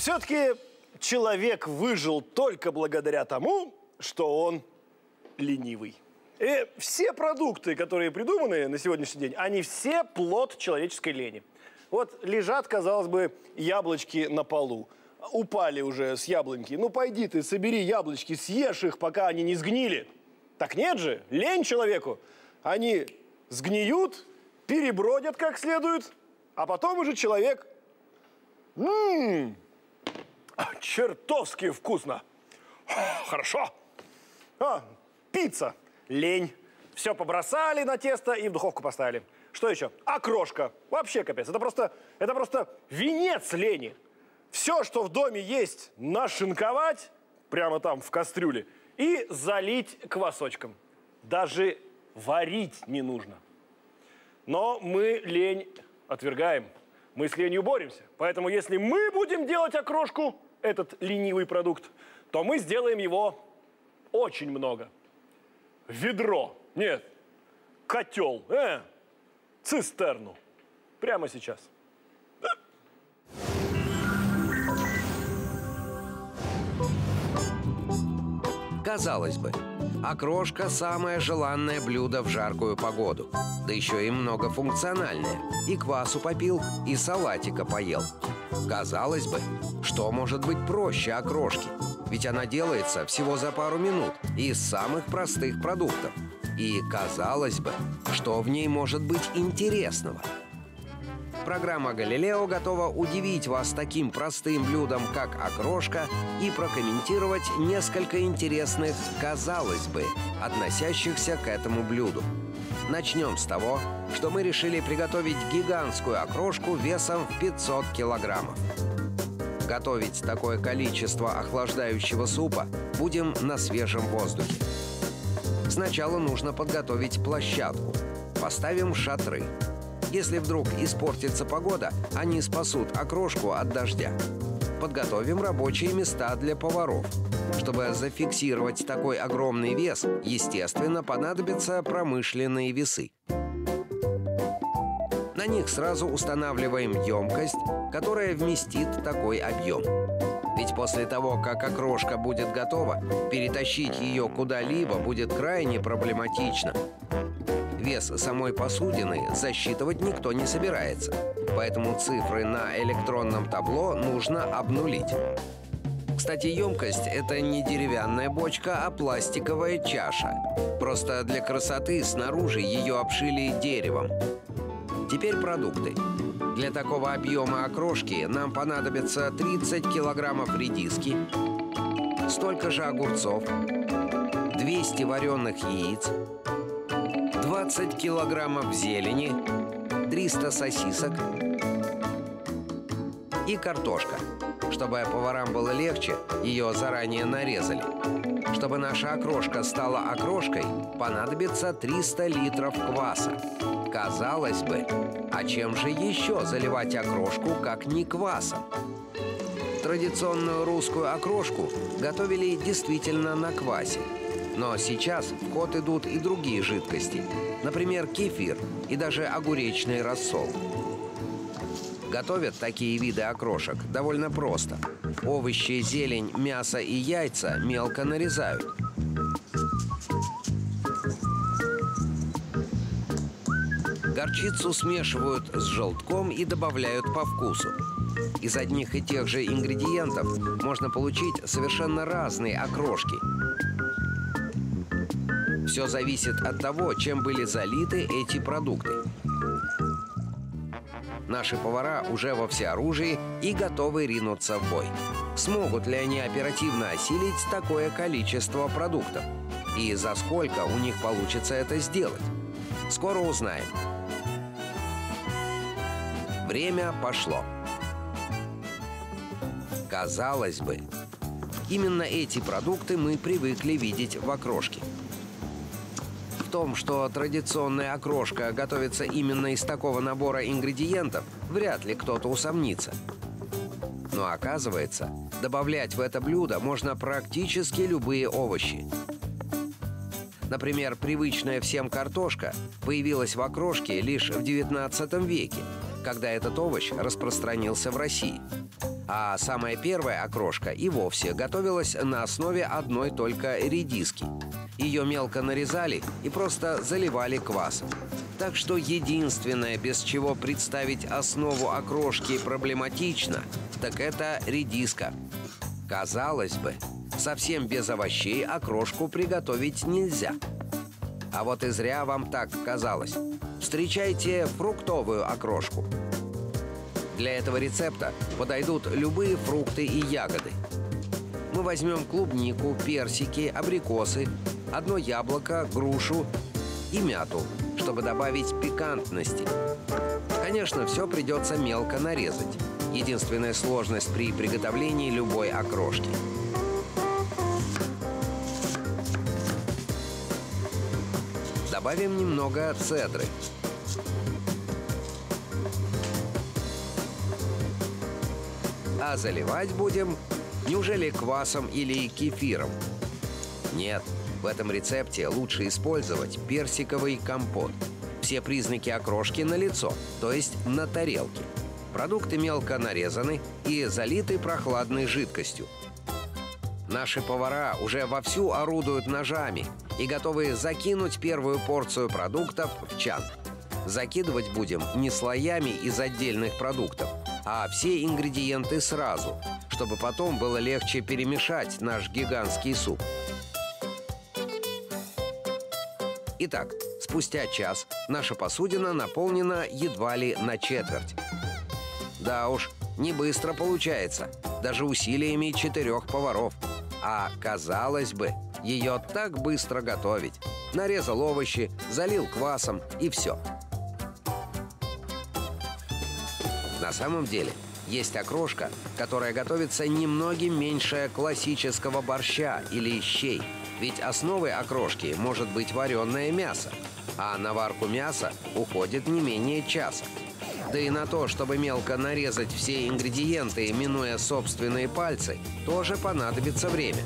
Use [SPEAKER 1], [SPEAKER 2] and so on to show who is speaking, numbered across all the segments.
[SPEAKER 1] Все-таки человек выжил только благодаря тому, что он ленивый. И все продукты, которые придуманы на сегодняшний день, они все плод человеческой лени. Вот лежат, казалось бы, яблочки на полу. Упали уже с яблоньки. Ну, пойди ты, собери яблочки, съешь их, пока они не сгнили. Так нет же, лень человеку. Они сгниют, перебродят как следует, а потом уже человек... чертовски вкусно. Хорошо. Пицца. Лень. Все побросали на тесто и в духовку поставили. Что еще? Окрошка. Вообще капец. Это просто венец лени. Все, что в доме есть, нашинковать прямо там в кастрюле и залить квасочком. Даже варить не нужно. Но мы лень отвергаем. Мы с ленью боремся. Поэтому если мы будем делать окрошку, этот ленивый продукт, то мы сделаем его очень много. Ведро. Нет. Котел. Цистерну. Прямо сейчас.
[SPEAKER 2] Казалось бы, окрошка – самое желанное блюдо в жаркую погоду. Да еще и многофункциональное. И квасу попил, и салатика поел. Казалось бы, что может быть проще окрошки? Ведь она делается всего за пару минут из самых простых продуктов. И казалось бы, что в ней может быть интересного? Программа «Галилео» готова удивить вас таким простым блюдом, как окрошка, и прокомментировать несколько интересных «казалось бы», относящихся к этому блюду. Начнем с того, что мы решили приготовить гигантскую окрошку весом в 500 килограммов. Готовить такое количество охлаждающего супа будем на свежем воздухе. Сначала нужно подготовить площадку. Поставим шатры. Если вдруг испортится погода, они спасут окрошку от дождя. Подготовим рабочие места для поваров. Чтобы зафиксировать такой огромный вес, естественно, понадобятся промышленные весы. На них сразу устанавливаем емкость, которая вместит такой объем. Ведь после того, как окрошка будет готова, перетащить ее куда-либо будет крайне проблематично. Вес самой посудины засчитывать никто не собирается, поэтому цифры на электронном табло нужно обнулить. Кстати, емкость – это не деревянная бочка, а пластиковая чаша. Просто для красоты снаружи ее обшили деревом. Теперь продукты. Для такого объема окрошки нам понадобится 30 килограммов редиски, столько же огурцов, 200 вареных яиц, 20 килограммов зелени, 300 сосисок и картошка. Чтобы поварам было легче, ее заранее нарезали. Чтобы наша окрошка стала окрошкой, понадобится 300 литров кваса. Казалось бы, а чем же еще заливать окрошку, как не квасом? Традиционную русскую окрошку готовили действительно на квасе. Но сейчас в ход идут и другие жидкости, например, кефир и даже огуречный рассол. Готовят такие виды окрошек довольно просто. Овощи, зелень, мясо и яйца мелко нарезают. Горчицу смешивают с желтком и добавляют по вкусу. Из одних и тех же ингредиентов можно получить совершенно разные окрошки. Все зависит от того, чем были залиты эти продукты. Наши повара уже во всеоружии и готовы ринуться в бой. Смогут ли они оперативно осилить такое количество продуктов? И за сколько у них получится это сделать? Скоро узнаем. Время пошло. Казалось бы, именно эти продукты мы привыкли видеть в окрошке. В том, что традиционная окрошка готовится именно из такого набора ингредиентов, вряд ли кто-то усомнится. Но оказывается, добавлять в это блюдо можно практически любые овощи. Например, привычная всем картошка появилась в окрошке лишь в XIX веке. когда этот овощ распространился в России. А самая первая окрошка и вовсе готовилась на основе одной только редиски. Ее мелко нарезали и просто заливали квасом. Так что единственное, без чего представить основу окрошки проблематично, так это редиска. Казалось бы, совсем без овощей окрошку приготовить нельзя. А вот и зря вам так казалось. Встречайте фруктовую окрошку. Для этого рецепта подойдут любые фрукты и ягоды. Мы возьмем клубнику, персики, абрикосы, одно яблоко, грушу и мяту, чтобы добавить пикантности. Конечно, все придется мелко нарезать. Единственная сложность при приготовлении любой окрошки. Добавим немного цедры. А заливать будем, неужели квасом или кефиром? Нет, в этом рецепте лучше использовать персиковый компот. Все признаки окрошки налицо, то есть на тарелке. Продукты мелко нарезаны и залиты прохладной жидкостью. Наши повара уже вовсю орудуют ножами и готовы закинуть первую порцию продуктов в чан. Закидывать будем не слоями из отдельных продуктов, а все ингредиенты сразу, чтобы потом было легче перемешать наш гигантский суп. Итак, спустя час наша посудина наполнена едва ли на четверть. Да уж, не быстро получается, даже усилиями 4 поваров. А казалось бы, ее так быстро готовить. Нарезал овощи, залил квасом и все. На самом деле, есть окрошка, которая готовится немногим меньше классического борща или щей. Ведь основой окрошки может быть вареное мясо, а на варку мяса уходит не менее часа. Да и на то, чтобы мелко нарезать все ингредиенты, минуя собственные пальцы, тоже понадобится время.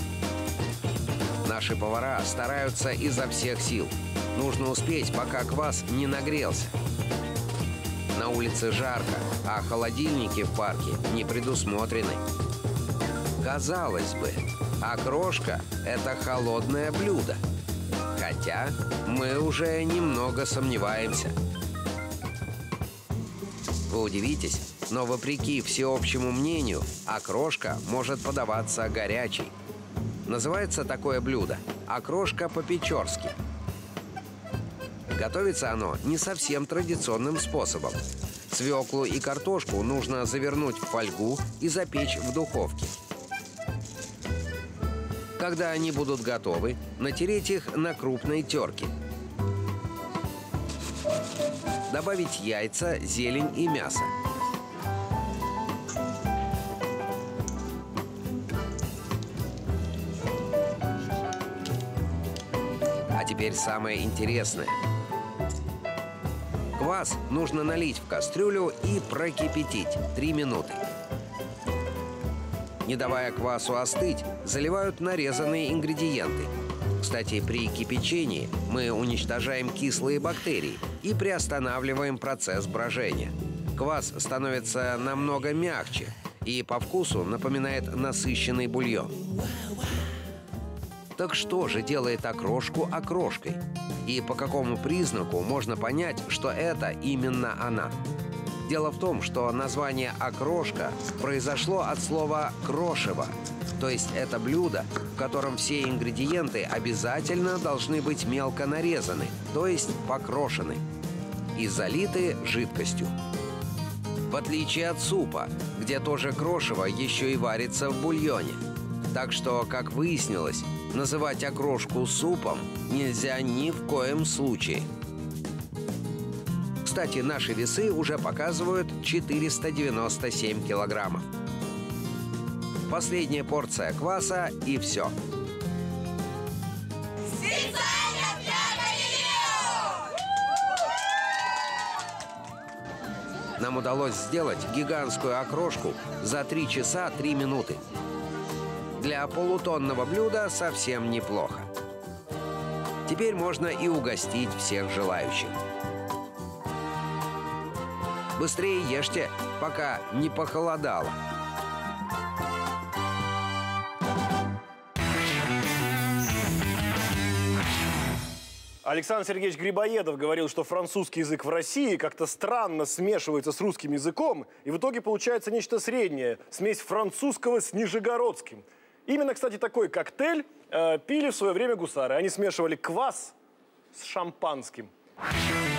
[SPEAKER 2] Наши повара стараются изо всех сил. Нужно успеть, пока квас не нагрелся. На улице жарко, а холодильники в парке не предусмотрены. Казалось бы, окрошка – это холодное блюдо. Хотя мы уже немного сомневаемся. Вы удивитесь, но вопреки всеобщему мнению, окрошка может подаваться горячей. Называется такое блюдо окрошка по-печорски. Готовится оно не совсем традиционным способом. Свеклу и картошку нужно завернуть в фольгу и запечь в духовке. Когда они будут готовы, натереть их на крупной терке. Добавить яйца, зелень и мясо. А теперь самое интересное. Квас нужно налить в кастрюлю и прокипятить 3 минуты. Не давая квасу остыть, заливают нарезанные ингредиенты. Кстати, при кипячении мы уничтожаем кислые бактерии и приостанавливаем процесс брожения. Квас становится намного мягче и по вкусу напоминает насыщенный бульон. Так что же делает окрошку окрошкой? И по какому признаку можно понять, что это именно она? Дело в том, что название «окрошка» произошло от слова «крошево», то есть это блюдо, в котором все ингредиенты обязательно должны быть мелко нарезаны, то есть покрошены, и залиты жидкостью. В отличие от супа, где тоже крошево еще и варится в бульоне. Так что, как выяснилось, называть окрошку супом нельзя ни в коем случае. Кстати, наши весы уже показывают 497 килограммов. Последняя порция кваса и все.
[SPEAKER 3] Специально для Галилео!
[SPEAKER 2] Нам удалось сделать гигантскую окрошку за 3 часа 3 минуты. Для полутонного блюда совсем неплохо. Теперь можно и угостить всех желающих. Быстрее ешьте, пока не похолодало.
[SPEAKER 1] Александр Сергеевич Грибоедов говорил, что французский язык в России как-то странно смешивается с русским языком, и в итоге получается нечто среднее – смесь французского с нижегородским. Именно, кстати, такой коктейль пили в свое время гусары. Они смешивали квас с шампанским.